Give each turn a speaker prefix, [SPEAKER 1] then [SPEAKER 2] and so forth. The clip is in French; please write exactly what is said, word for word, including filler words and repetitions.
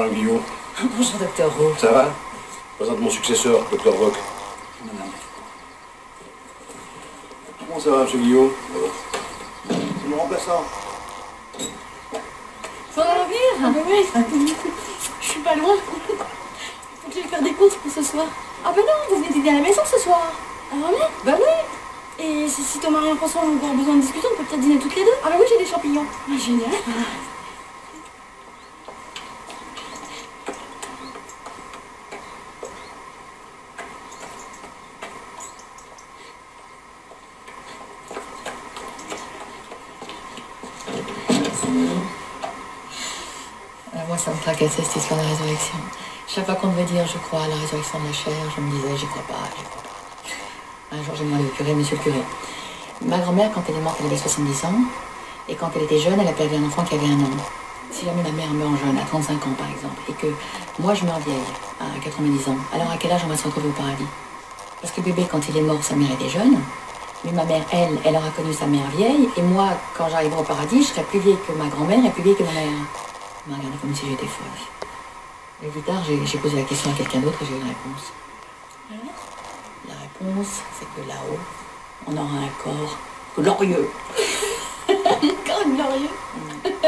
[SPEAKER 1] Guillaume.
[SPEAKER 2] Bonjour, docteur Rowe.
[SPEAKER 1] Ça va? Je présente mon successeur, docteur Rock. Comment ça va, monsieur Guillaume? C'est mon remplaçant.
[SPEAKER 3] Faut en venir? Ah bah oui. Je suis pas loin. Faut que j'aille faire des courses pour ce soir. Ah bah non, vous venez dîner à la maison ce soir. Ah vraiment? Bah oui. Et si, si Thomas et François ont encore besoin de discuter, on peut peut-être dîner toutes les deux. Ah bah oui, j'ai des champignons. Ah, génial.
[SPEAKER 2] Moi, ça me tracassait cette histoire de résurrection. Chaque fois qu'on devait dire je crois à la résurrection de la chair, je me disais j'y crois pas, j'y crois pas. Un jour, j'ai demandé au curé, monsieur le curé. Ma grand-mère, quand elle est morte, elle avait soixante-dix ans. Et quand elle était jeune, elle a perdu un enfant qui avait un an. Si jamais ma mère meurt jeune, à trente-cinq ans par exemple, et que moi je meurs vieille, à quatre-vingt-dix ans, alors à quel âge on va se retrouver au paradis? Parce que bébé, quand il est mort, sa mère était jeune. Mais ma mère, elle, elle aura connu sa mère vieille. Et moi, quand j'arriverai au paradis, je serai plus vieille que ma grand-mère et plus vieille que ma mère. Elle m'a regardé comme si j'étais folle. Et plus tard, j'ai posé la question à quelqu'un d'autre et j'ai eu une réponse. La réponse, c'est que là-haut, on aura un corps glorieux.
[SPEAKER 3] Un corps glorieux.